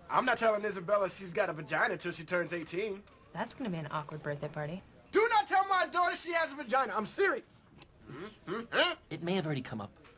I'm not telling Isabella she's got a vagina till she turns 18. That's gonna be an awkward birthday party. Do not tell my daughter she has a vagina. I'm serious. It may have already come up.